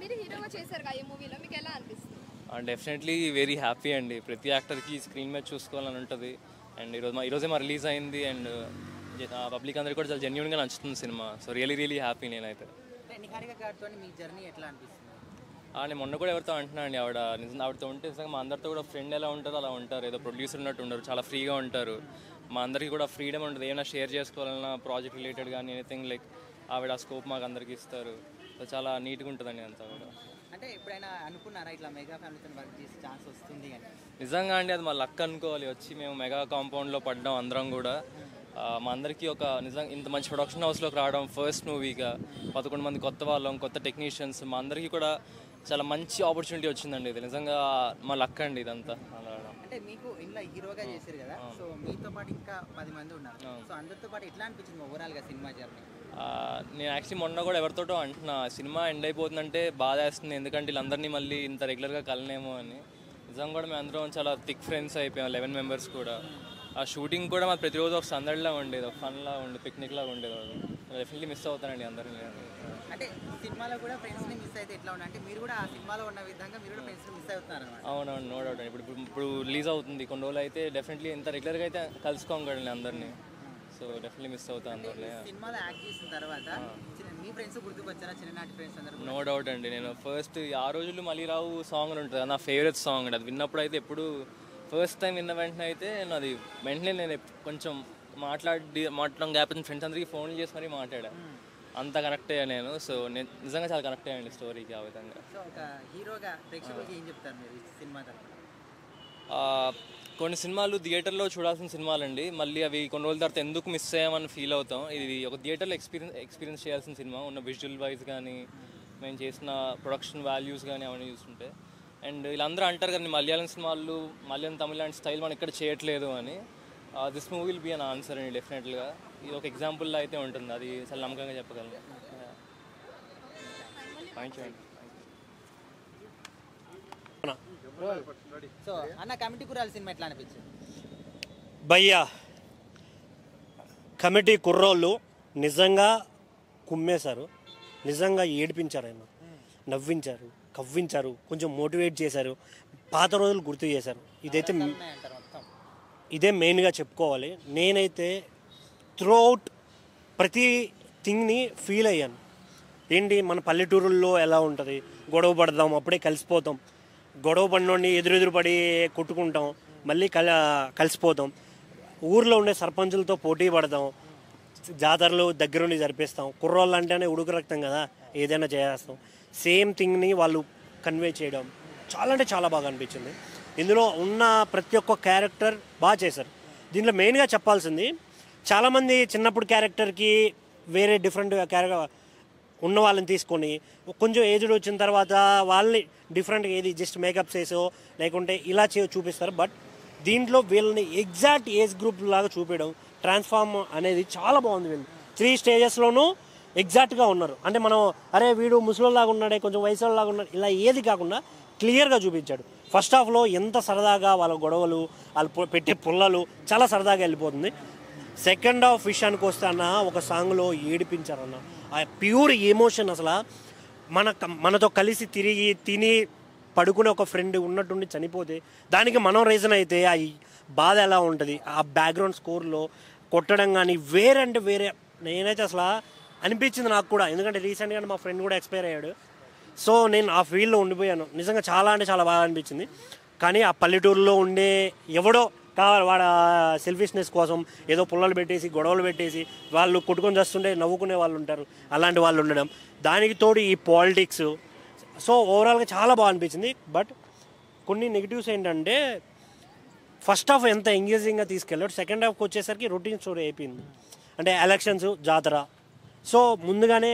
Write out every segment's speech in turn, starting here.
మీరు హీరోగా చేశారు ఈ మూవీలో, మీకు ఎలా అనిపిస్తుంది? డెఫినెట్లీ వెరీ హ్యాపీ అండి. ప్రతి యాక్టర్కి స్క్రీన్ మీద చూసుకోవాలని ఉంటుంది. అండ్ ఈరోజే మా రిలీజ్ అయింది. అండ్ పబ్లిక్ అందరికీ కూడా చాలా జెన్యూన్గా నచ్చుతుంది సినిమా. సో రియలీ హ్యాపీ నేనైతే. నిహారిక గారితో మీ జర్నీ ఎట్లా అనిపిస్తుంది? నేను మొన్న కూడా ఎవరితో అంటున్నాను అండి, ఆవిడతో ఉంటే నిజంగా మా అందరితో కూడా ఫ్రెండ్ ఎలా ఉంటారో అలా ఉంటారు. ఏదో ప్రొడ్యూసర్ ఉన్నట్టు ఉండరు, చాలా ఫ్రీగా ఉంటారు. మా అందరికీ కూడా ఫ్రీడమ్ ఉంటుంది. ఏమైనా షేర్ చేసుకోవాలన్నా ప్రాజెక్ట్ రిలేటెడ్ కానీ ఎనీథింగ్ లైక్ ఆవిడ స్కోప్ మాకు అందరికీ ఇస్తారు. సో చాలా నీట్గా ఉంటుందండి అంతా కూడా. అంటే ఎప్పుడైనా అనుకున్నారా ఇట్లా మెగా ఫ్యామిలీతో వర్క్ చేసే ఛాన్స్ వస్తుంది అని? నిజంగా అండి, అది మా లక్ అనుకోవాలి. వచ్చి మేము మెగా కాంపౌండ్లో పడ్డాం అందరం కూడా. మా అందరికీ ఒక నిజంగా ఇంత మంచి ప్రొడక్షన్ హౌస్లోకి రావడం ఫస్ట్ మూవీగా, 11 మంది కొత్త వాళ్ళం, కొత్త టెక్నీషియన్స్, మా అందరికీ కూడా చాలా మంచి ఆపర్చునిటీ వచ్చిందండి. ఇది నిజంగా మా లక్ అండి ఇదంతా. అంటే మీకు ఇంట్లో హీరోగా చేశారు కదా, సో మీతో పాటు ఇంకా 10 మంది ఉన్నారు. సో అందరితో పాటు ఎట్లా అనిపించింది ఓవరాల్గా సినిమా జర్నీ? నేను యాక్చువల్లీ మొన్న కూడా ఎవరితోటో అంటున్నా, సినిమా ఎండ్ అయిపోతుందంటే బాధ వేస్తుంది, ఎందుకంటే వీళ్ళందరినీ మళ్ళీ ఇంత రెగ్యులర్గా కలనేమో అని. నిజంగా కూడా మేము అందరం చాలా థిక్ ఫ్రెండ్స్ అయిపోయాం, 11 మెంబర్స్ కూడా. ఆ షూటింగ్ కూడా మాకు ప్రతిరోజు ఒక సందడిలా ఉండేది, ఒక ఫన్లా ఉండేది, పిక్నిక్లా ఉండేది. డెఫినెట్లీ మిస్ అవుతానండి అందరినీ. అంటే సినిమాలో కూడా ఫ్రెండ్స్ని మిస్ అయితే ఎట్లా ఉన్నా అంటే మీరు కూడా ఆ సినిమాలో ఉన్న విధంగా మీరు కూడా ఫ్రెండ్స్ని మిస్ అవుతున్నారు అన్నమాట. అవునవును, నో డౌట్ అండి. ఇప్పుడు రిలీజ్ అవుతుంది కొన్ని రోజులు అయితే డెఫినెట్లీ ఇంత రెగ్యులర్గా అయితే కలుసుకోం కదండి అందరినీ. సో డెఫినెట్లీ మిస్ అవుతాను అందరినీ. సినిమాలో యాక్ట్ చేసిన తర్వాత మీ ఫ్రెండ్స్ గుర్తుకొచ్చారా, చిన్ననాటి ఫ్రెండ్స్ అందరూ? నో డౌట్ అండి. నేను ఫస్ట్ ఆ రోజుల్లో మళ్ళీ రావు సాంగ్ అని ఉంటుంది, నా ఫేవరెట్ సాంగ్ అండి. అది విన్నప్పుడు అయితే ఎప్పుడు ఫస్ట్ టైం విన్న వెంటనే అయితే అది వెంటనే నేను కొంచెం మాట్లాడడం గ్యాప్ వచ్చిన ఫ్రెండ్స్ అందరికీ ఫోన్లు చేసి మరీ మాట్లాడాను. అంత కనెక్ట్ అయ్యా నేను. సో నేను నిజంగా చాలా కనెక్ట్ అయ్యానండి స్టోరీకి ఆ విధంగా. సో ఒక హీరోగా ప్రేక్షకులకి ఏం చెప్తారు మీరు ఈ సినిమా తరఫున? కొన్ని సినిమాలు థియేటర్లో చూడాల్సిన సినిమాలండి, మళ్ళీ అవి కొన్ని రోజుల తర్వాత ఎందుకు మిస్ అయ్యామని ఫీల్ అవుతాం. ఇది ఒక థియేటర్లో ఎక్స్పీరియన్స్ చేయాల్సిన సినిమా, ఉన్న విజువల్ వైజ్ కానీ మేము చేసిన ప్రొడక్షన్ వాల్యూస్ కానీ అవన్నీ చూస్తుంటే. అండ్ వీళ్ళందరూ అంటారు కదా మలయాళం సినిమాలు, మలయాళం తమిళ లాంటి స్టైల్ మనం ఇక్కడ చేయట్లేదు అని. This movie will be an answer అండి డెఫినెట్గా. ఇది ఒక ఎగ్జాంపుల్లో అయితే ఉంటుంది, అది చాలా నమ్మకంగా చెప్పగలను. థ్యాంక్ యూ అండి. సో అన్న కమిటీ కుర్రాల సినిమా ఎట్లా అనిపించింది? భయ్యా, కమిటీ కుర్రోళ్ళు నిజంగా కుమ్మేశారు, నిజంగా ఏడిపించారు, ఆయన నవ్వించారు, కవ్వించారు, కొంచెం మోటివేట్ చేశారు, పాత రోజులు గుర్తు చేశారు. ఇదే మెయిన్గా చెప్పుకోవాలి. నేనైతే త్రూఅవుట్ ప్రతి థింగ్ని ఫీల్ అయ్యాను. ఏంటి మన పల్లెటూరుల్లో ఎలా ఉంటుంది, గొడవ పడదాం అప్పుడే కలిసిపోతాం, గొడవ పడినోడిని ఎదురెదురు పడి కొట్టుకుంటాం, మళ్ళీ కలిసిపోతాం, ఊర్లో ఉండే సర్పంచులతో పోటీ పడదాం, జాతరలు దగ్గరుండి జరిపిస్తాం, కుర్రోళ్ళు అంటేనే ఉడుకు రక్తం కదా, ఏదైనా చేసేస్తాం. సేమ్ థింగ్ని వాళ్ళు కన్వే చేయడం చాలా అంటే చాలా బాగా అనిపించింది. ఇందులో ఉన్న ప్రతి ఒక్క క్యారెక్టర్ బాగా చేశారు. దీంట్లో మెయిన్గా చెప్పాల్సింది, చాలామంది చిన్నప్పుడు క్యారెక్టర్కి వేరే డిఫరెంట్ క్యారెక్టర్ ఉన్న వాళ్ళని తీసుకొని కొంచెం ఏజ్డ్ వచ్చిన తర్వాత వాళ్ళని డిఫరెంట్గా ఏది జస్ట్ మేకప్ చేసో లేకుంటే ఇలా చూపిస్తారు. బట్ దీంట్లో వీళ్ళని ఎగ్జాక్ట్ ఏజ్ గ్రూప్ లాగా చూపించడం, ట్రాన్స్ఫార్మ్ అనేది చాలా బాగుంది. వీళ్ళు 3 స్టేజెస్లోనూ ఎగ్జాక్ట్గా ఉన్నారు. అంటే మనం అరే వీడు ముసలిలాగా ఉన్నాడే, కొంచెం వయసు లాగా ఉన్నాడు, ఇలా ఏది కాకుండా క్లియర్గా చూపించాడు. ఫస్ట్ హాఫ్లో ఎంత సరదాగా వాళ్ళ గొడవలు, వాళ్ళు పెట్టే పుల్లలు చాలా సరదాగా వెళ్ళిపోతుంది. సెకండ్ హాఫ్ విషయానికి వస్తే అన్న ఒక సాంగ్లో ఏడిపించారన్న, ఆ ప్యూర్ ఎమోషన్. అసలు మనతో కలిసి తిరిగి తిని పడుకునే ఒక ఫ్రెండ్ ఉన్నట్టుండి చనిపోతే దానికి మనం రీజన్ అయితే ఆ బాధ ఎలా ఉంటుంది, ఆ బ్యాక్గ్రౌండ్ స్కోర్లో కొట్టడం కానీ వేరే నేనైతే అసలు అనిపించింది నాకు కూడా. ఎందుకంటే రీసెంట్గా మా ఫ్రెండ్ కూడా ఎక్స్పైర్ అయ్యాడు. సో నేను ఆ ఫీల్డ్లో ఉండిపోయాను. నిజంగా చాలా అంటే చాలా బాగా అనిపించింది. కానీ ఆ పల్లెటూరులో ఉండే ఎవడో కావాలి వాడు సెల్ఫిష్నెస్ కోసం ఏదో పుల్లలు పెట్టేసి గొడవలు పెట్టేసి వాళ్ళు కొట్టుకొని చేస్తుంటే నవ్వుకునే వాళ్ళు ఉంటారు, అలాంటి వాళ్ళు ఉండడం, దానికి తోడు ఈ పాలిటిక్స్. సో ఓవరాల్గా చాలా బాగా అనిపించింది. బట్ కొన్ని నెగిటివ్స్ ఏంటంటే ఫస్ట్ హాఫ్ ఎంత ఎంగేజింగ్గా తీసుకెళ్ళాడు, సెకండ్ హాఫ్కి వచ్చేసరికి రొటీన్ స్టోరీ అయిపోయింది. అంటే ఎలక్షన్స్, జాతర, సో ముందుగానే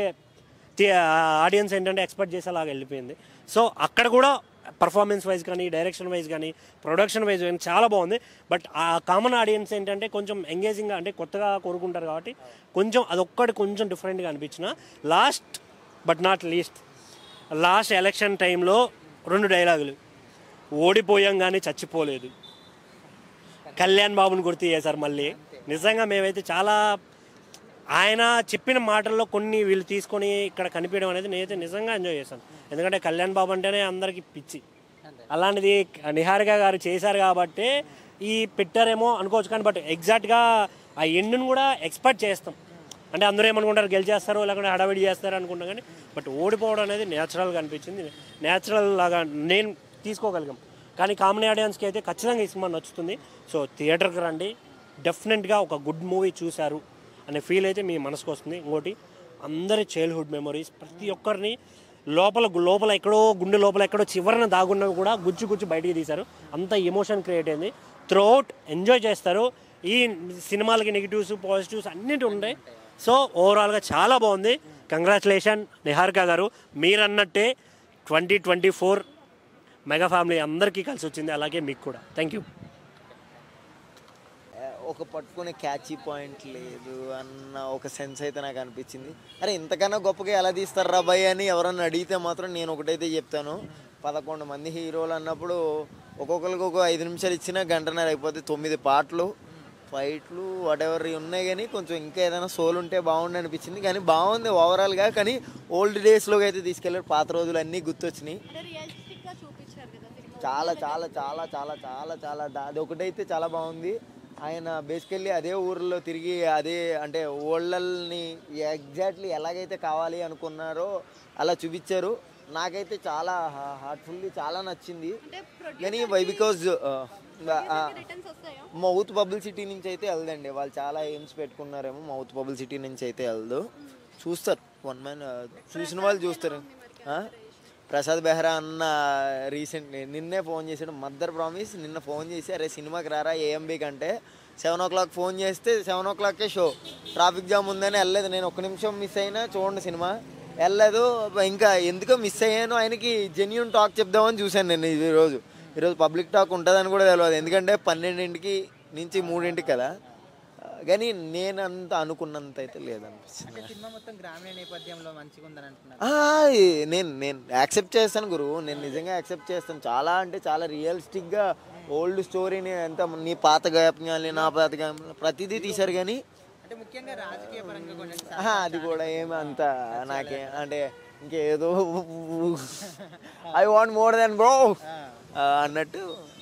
ఆడియన్స్ ఏంటంటే ఎక్స్పెక్ట్ చేసేలాగా వెళ్ళిపోయింది. సో అక్కడ కూడా పర్ఫార్మెన్స్ వైజ్ కానీ డైరెక్షన్ వైజ్ కానీ ప్రొడక్షన్ వైజ్ కానీ చాలా బాగుంది. బట్ ఆ కామన్ ఆడియన్స్ ఏంటంటే కొంచెం ఎంగేజింగ్గా అంటే కొత్తగా కోరుకుంటారు కాబట్టి కొంచెం అదొక్కటి కొంచెం డిఫరెంట్గా అనిపించిన. Last but not least, last election టైంలో 2 డైలాగులు, ఓడిపోయాం కానీ చచ్చిపోలేదు, కళ్యాణ్ బాబుని గుర్తు చేశారు మళ్ళీ. నిజంగా మేమైతే చాలా ఆయన చెప్పిన మాటల్లో కొన్ని వీళ్ళు తీసుకొని ఇక్కడ కనిపించడం అనేది నేనైతే నిజంగా ఎంజాయ్ చేశాను. ఎందుకంటే కళ్యాణ్ బాబు అంటేనే అందరికీ పిచ్చి. అలాంటిది నిహారిక గారు చేశారు కాబట్టి ఈ పెట్టారేమో అనుకోవచ్చు, కానీ బట్ ఎగ్జాక్ట్గా ఆ ఎండును కూడా ఎక్స్పెక్ట్ చేస్తాం. అంటే అందరూ ఏమనుకుంటారు, గెలిచేస్తారు లేకుంటే హడావిడి చేస్తారు అనుకుంటాం, కానీ బట్ ఓడిపోవడం అనేది న్యాచురల్గా అనిపించింది. న్యాచురల్ లాగా నేను తీసుకోగలిగాం. కానీ కామన్ ఆడియన్స్కి అయితే ఖచ్చితంగా ఈ సినిమా నచ్చుతుంది. సో థియేటర్కి రండి, డెఫినెట్గా ఒక గుడ్ మూవీ చూశారు అనే ఫీల్ అయితే మీ మనసుకు వస్తుంది. ఇంకోటి అందరి చైల్డ్హుడ్ మెమరీస్ ప్రతి ఒక్కరిని లోపల ఎక్కడో గుండె లోపల ఎక్కడో చివరన దాగున్నవి కూడా గుచ్చి బయటికి తీశారు. అంత ఎమోషన్ క్రియేట్ అయింది. త్రూఅవుట్ ఎంజాయ్ చేస్తారు. ఈ సినిమాలకి నెగిటివ్స్ పాజిటివ్స్ అన్నిటి ఉంటాయి. సో ఓవరాల్గా చాలా బాగుంది. కంగ్రాచులేషన్ నిహారిక గారు, మీరన్నట్టే 2024 మెగా ఫ్యామిలీ అందరికీ కలిసి వచ్చింది, అలాగే మీకు కూడా. Thank you. ఒక పట్టుకునే క్యాచీ పాయింట్ లేదు అన్న ఒక సెన్స్ అయితే నాకు అనిపించింది. అరే ఇంతకన్నా గొప్పగా ఎలా తీస్తారా బాయ్ అని ఎవరన్నా అడిగితే మాత్రం నేను ఒకటైతే చెప్తాను, 11 మంది హీరోలు అన్నప్పుడు ఒక్కొక్కరికి ఒక 5 నిమిషాలు ఇచ్చినా గంటన్నర అయిపోతే 9 పాటలు ఫైట్లు వాటెవర్ ఉన్నాయి, కానీ కొంచెం ఇంకా ఏదైనా సోల్ ఉంటే బాగుండి అనిపించింది. కానీ బాగుంది ఓవరాల్గా. కానీ ఓల్డ్ డేస్లోకి అయితే తీసుకెళ్ళారు, పాత రోజులు అన్నీ గుర్తొచ్చినాయి. చాలా చాలా చాలా చాలా చాలా చాలా అది ఒకటైతే చాలా బాగుంది. ఆయన బేసికల్లీ అదే ఊరిలో తిరిగి అదే అంటే ఓళ్ళని ఎగ్జాక్ట్లీ ఎలాగైతే కావాలి అనుకున్నారో అలా చూపించారు. నాకైతే చాలా హార్ట్ఫుల్లీ చాలా నచ్చింది. కానీ బికాజ్ మౌత్ పబ్లిసిటీ నుంచి అయితే వెళ్దండి, వాళ్ళు చాలా ఎయిమ్స్ పెట్టుకున్నారేమో. మౌత్ పబ్లిసిటీ నుంచి అయితే వెళ్దు, చూస్తారు. వన్ మ్యాన్ చూసిన వాళ్ళు చూస్తారు. ప్రసాద్ బెహ్రా అన్న రీసెంట్లీ నిన్నే ఫోన్ చేశాడు, మదర్ ప్రామిస్ నిన్న ఫోన్ చేసి అరే సినిమాకి రారా ఏఎంబీ కంటే 7 o'clock ఫోన్ చేస్తే 7 o'clockకే షో, ట్రాఫిక్ జామ్ ఉందని వెళ్ళలేదు. నేను 1 నిమిషం మిస్ అయినా చూడండి సినిమా వెళ్ళలేదు. ఇంకా ఎందుకో మిస్ అయ్యాను, ఆయనకి జెన్యూన్ టాక్ చెప్దామని చూశాను నేను. ఈరోజు పబ్లిక్ టాక్ ఉంటుందని కూడా తెలియదు, ఎందుకంటే 12 నుంచి 3 కదా. కానీ నేను అంత అనుకున్నంత అయితే లేదనిపిస్తుంది. సినిమా మొత్తం గ్రామీణ నేపథ్యంలో మంచిగా ఉందని అంటున్నారు. నేను యాక్సెప్ట్ చేస్తాను గురు, నేను నిజంగా యాక్సెప్ట్ చేస్తాను. చాలా అంటే చాలా రియలిస్టిక్గా ఓల్డ్ స్టోరీని ఎంత నీ పాత జ్ఞాపకాలు నా పాత జ్ఞాపకాలు ప్రతిదీ తీశారు. కానీ అంటే ముఖ్యంగా రాజకీయ పరంగా అది కూడా ఏమి అంత నాకే అంటే ఇంకేదో I want more than bro అన్నట్టు.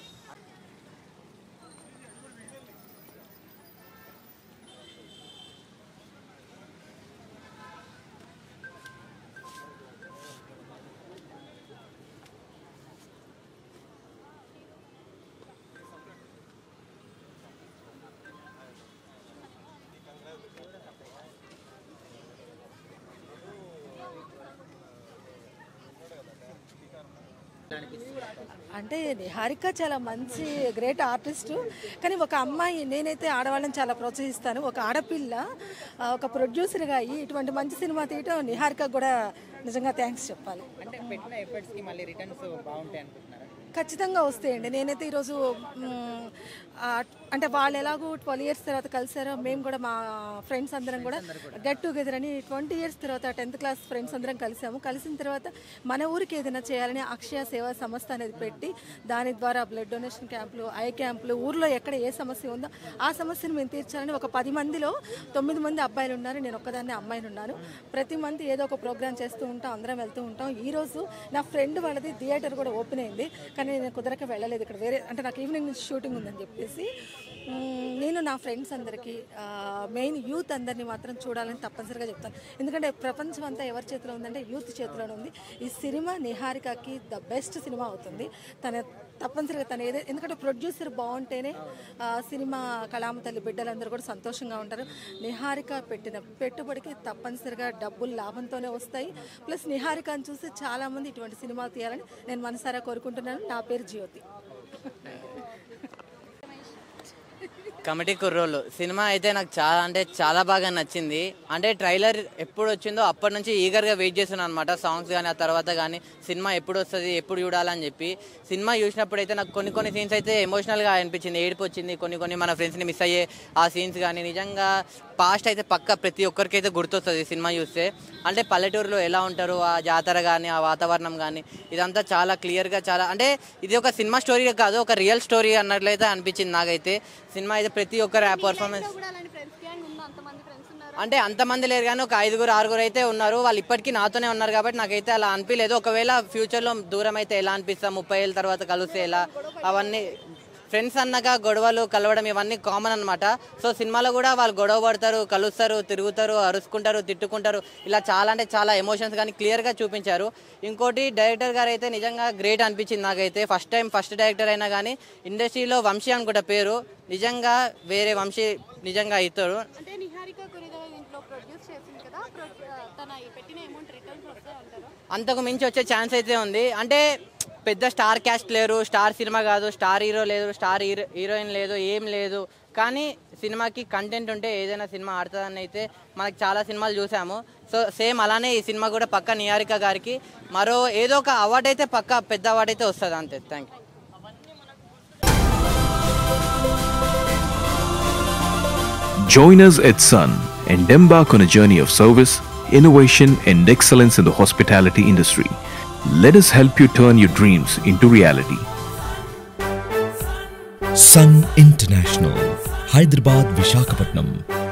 అంటే నిహారిక చాలా మంచి గ్రేట్ ఆర్టిస్టు. కానీ ఒక అమ్మాయి, నేనైతే ఆడవాళ్ళని చాలా ప్రోత్సహిస్తాను. ఒక ఆడపిల్ల ఒక ప్రొడ్యూసర్గా అయ్యి ఇటువంటి మంచి సినిమా తీయటం నిహారిక కూడా నిజంగా థ్యాంక్స్ చెప్పాలి. అంటే పెట్టిన ఎఫర్ట్స్కి మళ్ళీ రిటర్న్స్ బాగుంటాయి అనుకుంటున్నారా? ఖచ్చితంగా వస్తాయండి. నేనైతే ఈరోజు అంటే వాళ్ళు ఎలాగో 12 years తర్వాత కలిసారో, మేము కూడా మా ఫ్రెండ్స్ అందరం కూడా గెట్ టుగెదర్ అని 20 years తర్వాత 10th class ఫ్రెండ్స్ అందరం కలిసాము. కలిసిన తర్వాత మన ఊరికి ఏదైనా చేయాలని అక్షయ సేవా సంస్థ అనేది పెట్టి దాని ద్వారా బ్లడ్ డొనేషన్ క్యాంపులు, ఐ క్యాంపులు, ఊర్లో ఎక్కడ ఏ సమస్య ఉందో ఆ సమస్యను మేము తీర్చాలని ఒక 10 మందిలో 9 మంది అబ్బాయిలు ఉన్నారు, నేను ఒక్కదాన్ని అమ్మాయిని ఉన్నాను. ప్రతి మంత్ ఏదో ఒక ప్రోగ్రామ్ చేస్తూ ఉంటాం, అందరం వెళ్తూ ఉంటాం. ఈరోజు నా ఫ్రెండ్ వాళ్ళది థియేటర్ కూడా ఓపెన్ అయింది, కానీ నేను కుదరక వెళ్ళలేదు. ఇక్కడ వేరే అంటే నాకు ఈవినింగ్ నుంచి షూటింగ్ ఉందని చెప్పేసి నేను నా ఫ్రెండ్స్ అందరికీ మెయిన్ యూత్ అందరినీ మాత్రం చూడాలని తప్పనిసరిగా చెప్తాను. ఎందుకంటే ప్రపంచం అంతా ఎవరి చేతిలో ఉందంటే యూత్ చేతిలోనే ఉంది. ఈ సినిమా నిహారికకి ద బెస్ట్ సినిమా అవుతుంది. తప్పనిసరిగా తను ఎందుకంటే ప్రొడ్యూసర్ బాగుంటేనే సినిమా కళామ తల్లి బిడ్డలందరూ కూడా సంతోషంగా ఉంటారు. నిహారిక పెట్టిన పెట్టుబడికి తప్పనిసరిగా డబ్బులు లాభంతోనే వస్తాయి. ప్లస్ నిహారికను చూసి చాలామంది ఇటువంటి సినిమాలు తీయాలని నేను మనసారా కోరుకుంటున్నాను. నా పేరు జ్యోతి. కమిటీ కుర్రోళ్ళు సినిమా అయితే నాకు చాలా అంటే చాలా బాగా నచ్చింది. అంటే ట్రైలర్ ఎప్పుడు వచ్చిందో అప్పటి నుంచి ఈగర్గా వెయిట్ చేస్తున్నాను అనమాట. సాంగ్స్ కానీ ఆ తర్వాత కానీ సినిమా ఎప్పుడు వస్తుంది, ఎప్పుడు చూడాలని చెప్పి. సినిమా చూసినప్పుడు అయితే నాకు కొన్ని సీన్స్ అయితే ఎమోషనల్గా అనిపించింది, ఏడుపు వచ్చింది. కొన్ని మన ఫ్రెండ్స్ని మిస్ అయ్యే ఆ సీన్స్ కానీ నిజంగా పాస్ట్ అయితే పక్క ప్రతి ఒక్కరికి అయితే గుర్తొస్తుంది సినిమా చూస్తే. అంటే పల్లెటూరులో ఎలా ఉంటారు, ఆ జాతర కానీ ఆ వాతావరణం కానీ ఇదంతా చాలా క్లియర్గా చాలా అంటే ఇది ఒక సినిమా స్టోరీ కాదు, ఒక రియల్ స్టోరీ అన్నట్లయితే అనిపించింది నాకైతే. సినిమా అయితే ప్రతి ఒక్కరు పర్ఫార్మెన్స్ అంటే అంతమంది లేరు కానీ ఒక 5-6 అయితే ఉన్నారు. వాళ్ళు ఇప్పటికీ నాతోనే ఉన్నారు కాబట్టి నాకైతే అలా అనిపించలేదు. ఒకవేళ ఫ్యూచర్లో దూరం అయితే ఎలా అనిపిస్తాం, 30 ఏళ్ళ తర్వాత కలిస్తే ఎలా, అవన్నీ ఫ్రెండ్స్ అన్నాక గొడవలు కలవడం ఇవన్నీ కామన్ అనమాట. సో సినిమాలో కూడా వాళ్ళు గొడవ పడతారు, కలుస్తారు, తిరుగుతారు, అరుచుకుంటారు, తిట్టుకుంటారు, ఇలా చాలా అంటే చాలా ఎమోషన్స్ కానీ క్లియర్గా చూపించారు. ఇంకోటి డైరెక్టర్ గారు అయితే నిజంగా గ్రేట్ అనిపించింది నాకైతే. ఫస్ట్ డైరెక్టర్ అయినా కానీ ఇండస్ట్రీలో వంశీ అనుకుంటా పేరు, నిజంగా వేరే వంశీ నిజంగా అవుతాడు. అంతకు మించి వచ్చే ఛాన్స్ అయితే ఉంది. అంటే పెద్ద స్టార్ క్యాస్ట్ లేరు, స్టార్ సినిమా కాదు, స్టార్ హీరో లేదు, స్టార్ హీరోయిన్ లేదు, ఏం లేదు. కానీ సినిమాకి కంటెంట్ ఉంటే ఏదైనా సినిమా ఆడుతుందని అయితే మనకు చాలా సినిమాలు చూసాము. సో సేమ్ అలానే ఈ సినిమా కూడా పక్క నిహారిక గారికి మరో ఏదో ఒక అవార్డు అయితే పక్క పెద్ద అవార్డు అయితే వస్తుంది అంతే. Thank you. Join us at Sun and embark on a journey of service, innovation and excellence in the hospitality industry. Let us help you turn your dreams into reality. Sun International, Hyderabad, Visakhapatnam.